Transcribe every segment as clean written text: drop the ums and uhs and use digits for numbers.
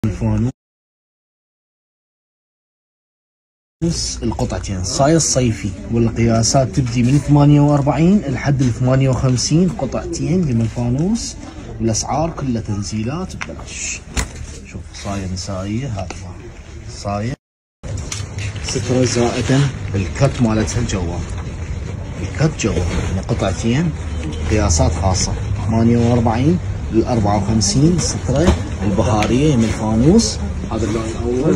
الفانوس القطعتين صاير صيفي، والقياسات تبدي من 48 لحد ال 58 قطعتين من الفانوس، والاسعار كلها تنزيلات ببلاش. شوف صاير نسائيه، هذا صاير سترة زائدا الكت مالتها جوا، الكت جوا يعني قطعتين قياسات خاصه 48 ل 54 سترة البهاريه من الفانوس. هذا اللون الاول.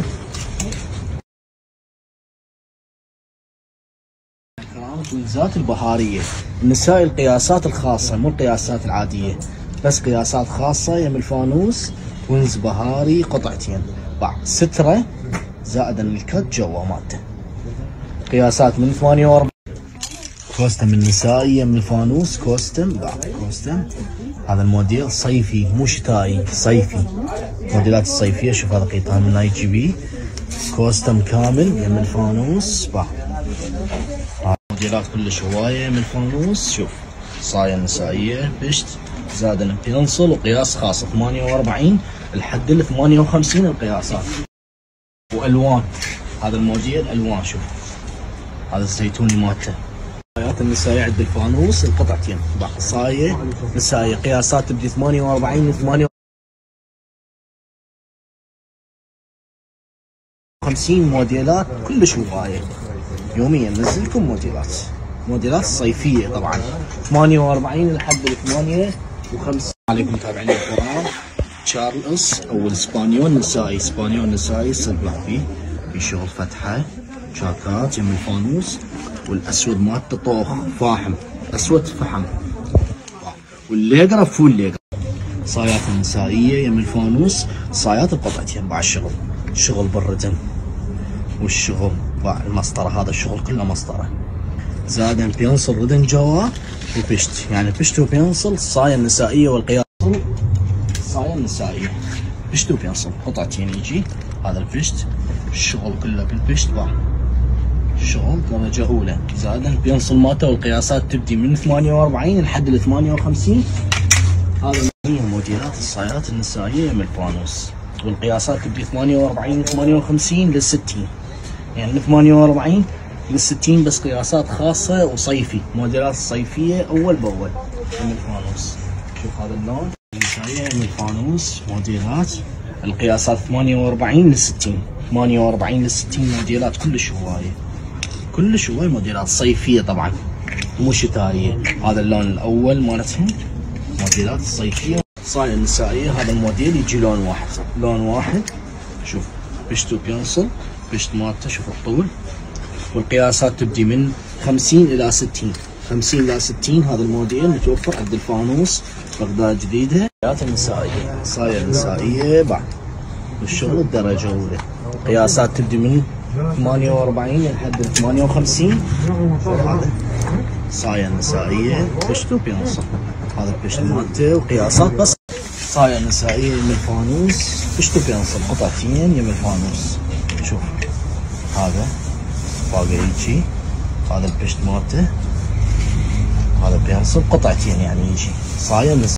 الكوينزات البهاريه النسائي القياسات الخاصه مو القياسات العاديه، بس قياسات خاصه يم الفانوس كوينز بهاري قطعتين بعد سترة زائدا الكت جوا مالته. قياسات من 48. كوستم النسائي يم الفانوس كوستم بعد كوستم. هذا الموديل صيفي مو شتائي، صيفي. الموديلات الصيفيه شوف هذا قيطان من نايتي بي كوستم كامل يم الفانوس بعد. موديلات كلش هوايه من الفانوس. شوف صاير نسائيه بشت زادن بينصل وقياس خاص 48 لحد ال 58 القياسات. والوان هذا الموديل الوان. شوف هذا الزيتوني مالته. قياسات النسائيه عند الفانوس القطعتين بعد صاير نسائيه قياسات تبدي 48 ل 58 موديلات كلش هوايه. يوميا ننزل لكم موديلات صيفيه طبعا 48 لحد ال 58. عليكم متابعين الكرام. تشارلز او الاسبانيول نسائي، اسبانيول نسائي صدق فيه في شغل فتحه شاكات يم الفانوس، والاسود مالته طوخ فاحم اسود فحم، والليقره فول ليقره. صايات النسائيه يم الفانوس صايات القطعتين بعد شغل بالردم والشغل بعد المسطره. هذا الشغل كله مسطره زادن بينصل ردن جوا وبشت، يعني بشت وبينصل صاير نسائيه. والقياس صاير نسائيه بشت وبينصل قطعتين يجي. هذا البشت الشغل كله بالبشت بعد الشغل درجه اولى زادن بينصل مالته، والقياسات تبدي من 48 لحد ال 58. هذا هي موديلات الصايات النسائيه من الفانوس، والقياسات تبدي 48 و 58 لل 60، يعني من 48 لل 60 بس قياسات خاصه وصيفي. موديلات الصيفيه اول باول من الفانوس. شوف هذا اللون النسائيه من الفانوس موديلات القياسات 48 لل 60، 48 لل 60 موديلات كلش هوايه موديلات صيفيه طبعا مو شتائيه. هذا اللون الاول مالتهم موديلات الصيفيه. صاير النسائيه هذا الموديل يجي لون واحد. شوف بشت بينصل بشت مالته شوف الطول، والقياسات تبدي من 50 الى 60، 50 الى 60. هذا الموديل متوفر عند الفانوس بغداد جديده. قياسات النسائيه صاير نسائيه بعد والشغل الدرجه الاولى. قياسات تبدي من 48 لحد 58. هذا صاير نسائيه بشت بينصل. هذا البشت مالته وقياسات بس. صاير نسائيه من الفانوس بشت بينصل قطعتين يم الفانوس. شوف هذا باقي يجي هذا البشت مالته، هذا بينصب قطعتين يعني يجي صاير